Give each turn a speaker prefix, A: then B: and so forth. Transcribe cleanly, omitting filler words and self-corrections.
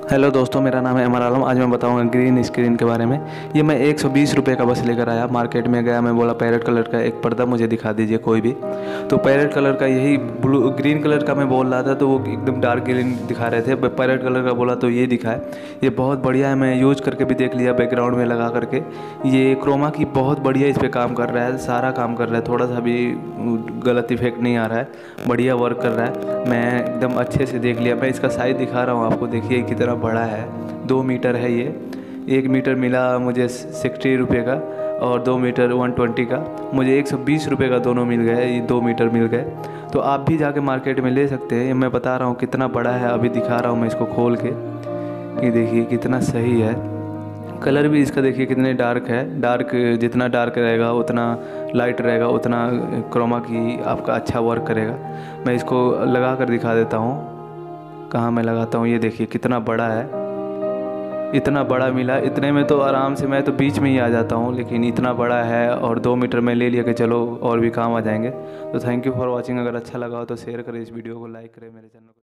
A: Hello दोस्तों, मेरा नाम है अमर आलम। आज मैं बताऊंगा ग्रीन स्क्रीन के बारे में। ये मैं 120 रुपये का बस लेकर आया। मार्केट में गया, मैं बोला पैरेट कलर का एक पर्दा मुझे दिखा दीजिए कोई भी। तो पैरेट कलर का यही ब्लू ग्रीन कलर का मैं बोल रहा था, तो वो एकदम डार्क ग्रीन दिखा रहे थे। पैरेट कलर का बोला तो ये दिखा है। ये बहुत बढ़िया है, मैं यूज करके भी देख लिया बैकग्राउंड में लगा करके। ये क्रोमा की बहुत बढ़िया इस पर काम कर रहा है, सारा काम कर रहा है, थोड़ा सा भी गलत इफेक्ट नहीं आ रहा है, बढ़िया वर्क कर रहा है। मैं एकदम अच्छे से देख लिया। मैं इसका साइज़ दिखा रहा हूँ आपको, देखिए कितना बड़ा है। 2 मीटर है ये। 1 मीटर मिला मुझे 60 रुपये का, और 2 मीटर 120 का। मुझे 120 रुपये का दोनों मिल गए, ये 2 मीटर मिल गए। तो आप भी जाके मार्केट में ले सकते हैं। ये मैं बता रहा हूँ कितना बड़ा है, अभी दिखा रहा हूँ मैं इसको खोल के। ये देखिए कितना सही है। कलर भी इसका देखिए कितने डार्क है। डार्क जितना डार्क रहेगा उतना लाइट रहेगा, उतना क्रोमा की आपका अच्छा वर्क करेगा। मैं इसको लगा कर दिखा देता हूँ, कहाँ मैं लगाता हूँ। ये देखिए कितना बड़ा है, इतना बड़ा मिला। इतने में तो आराम से मैं तो बीच में ही आ जाता हूँ, लेकिन इतना बड़ा है और 2 मीटर में ले लिया कि चलो और भी काम आ जाएंगे। तो थैंक यू फॉर वॉचिंग। अगर अच्छा लगा हो तो शेयर करें इस वीडियो को, लाइक करें मेरे चैनल को।